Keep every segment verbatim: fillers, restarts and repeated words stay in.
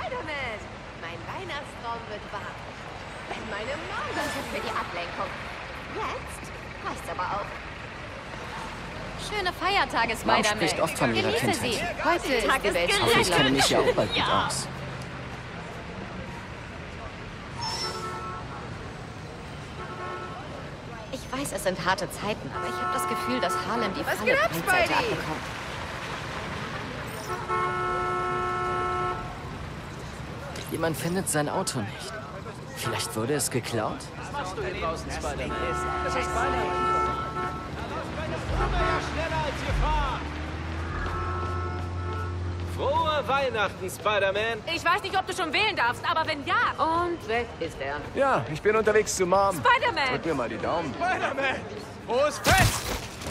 Spider-Man! Mein Weihnachtstraum wird wahr. Meine Mom danke für die Ablenkung. Jetzt reicht's aber auch. Schöne Feiertage, Mom Spider-Man. spricht oft von ihrer Genieße Kindheit. sie. Heute ist die Welt Ich hoffe, ich kenne mich ja auch bald gut Ja. aus. Ich weiß, es sind harte Zeiten, aber ich habe das Gefühl, dass Harlem die Was volle geht ab, Breitseite Spidey? abbekommt. Jemand findet sein Auto nicht. Vielleicht wurde es geklaut? Was machst du hier draußen, Spider-Man? Das ist beinahe. Schneller als wir fahren! Frohe Weihnachten, Spider-Man! Ich weiß nicht, ob du schon wählen darfst, aber wenn ja... Und weg ist er. Ja, ich bin unterwegs zu Mom. Spider-Man! Drück mir mal die Daumen. Spider-Man! Frohes Fest!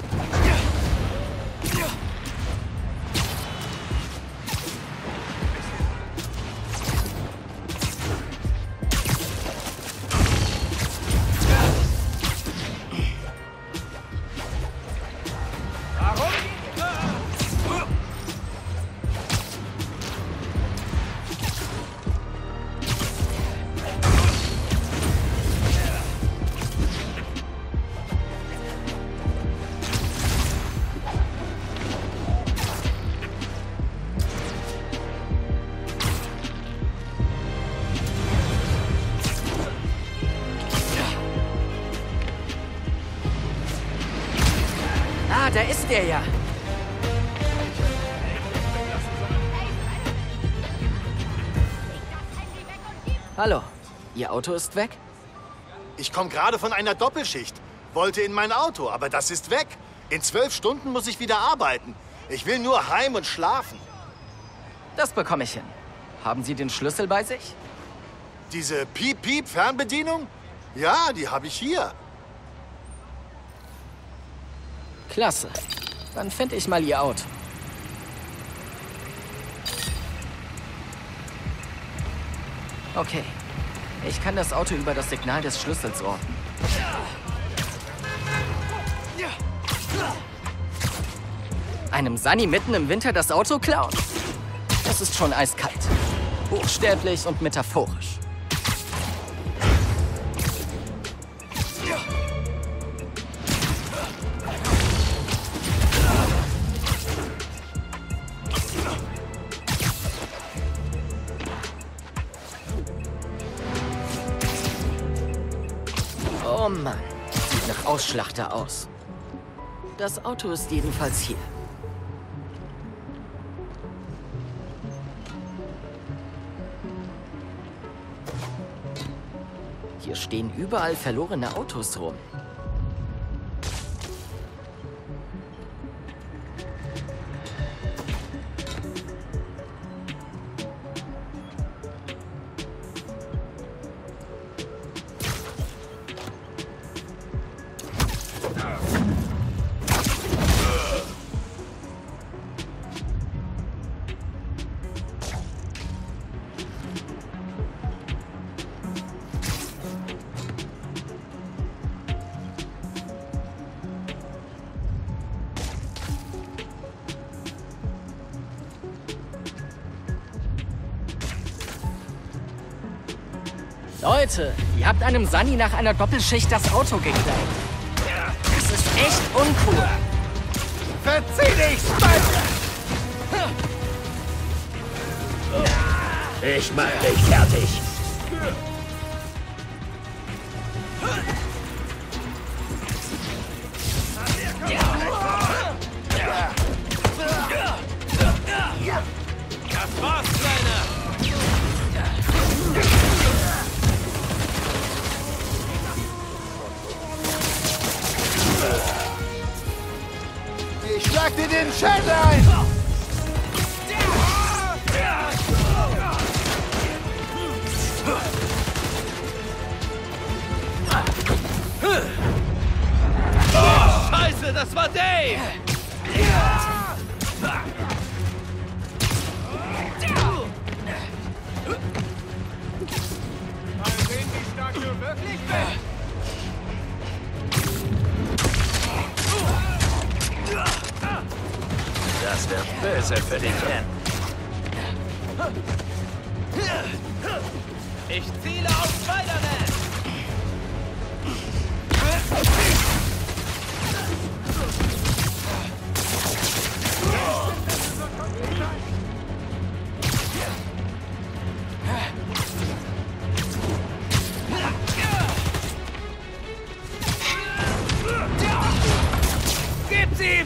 Ah, da ist der ja. Hallo. Ihr Auto ist weg? Ich komme gerade von einer Doppelschicht. Wollte in mein Auto, aber das ist weg. In zwölf Stunden muss ich wieder arbeiten. Ich will nur heim und schlafen. Das bekomme ich hin. Haben Sie den Schlüssel bei sich? Diese Piep-Piep-Fernbedienung? Ja, die habe ich hier. Klasse. Dann finde ich mal Ihr Auto. Okay. Ich kann das Auto über das Signal des Schlüssels orten. Einem Sunny mitten im Winter das Auto klauen? Das ist schon eiskalt. Buchstäblich und metaphorisch. Oh Mann, sieht nach Ausschlachter aus. Das Auto ist jedenfalls hier. Hier stehen überall verlorene Autos rum. Leute, ihr habt einem Sunny nach einer Doppelschicht das Auto geklaut. Das ist echt uncool. Verzieh dich, Spider! Ich mach dich fertig. Das war's, Kleiner! Ich schlag dir den Schädel ein! Oh, Scheiße, das war Dave! Mal sehen, wie stark du wirklich bist! Das wird böse für dich enden. Ich ziele auf Spider-Man! Gib's ihm!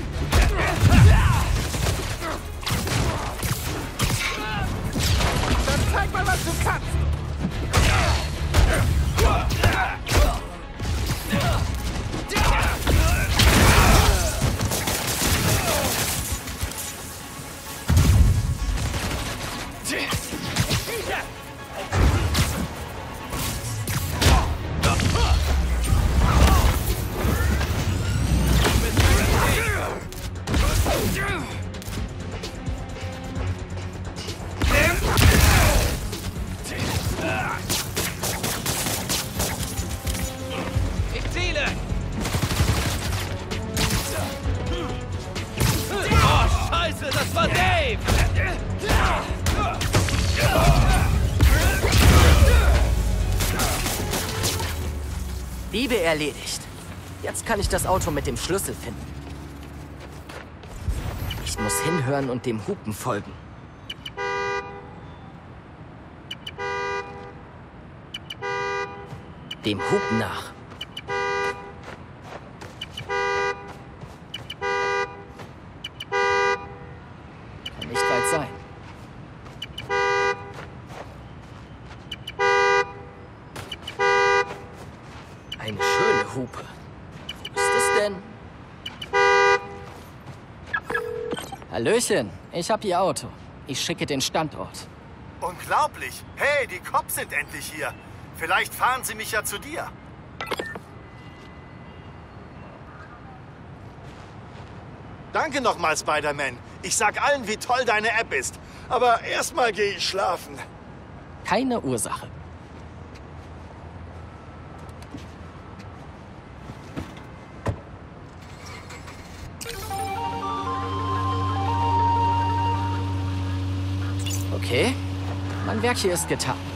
Dann zeig mal, was du kannst! Ich ziele! Oh, Scheiße, das war Dave! Diebe erledigt. Jetzt kann ich das Auto mit dem Schlüssel finden. Ich muss hinhören und dem Hupen folgen. Dem Hupen nach. Kann nicht weit sein. Eine schöne Hupe. Wo ist es denn? Hallöchen, ich hab Ihr Auto. Ich schicke den Standort. Unglaublich. Hey, die Cops sind endlich hier. Vielleicht fahren sie mich ja zu dir. Danke nochmal, Spider-Man. Ich sag allen, wie toll deine App ist. Aber erstmal gehe ich schlafen. Keine Ursache. Okay, mein Werk hier ist getan.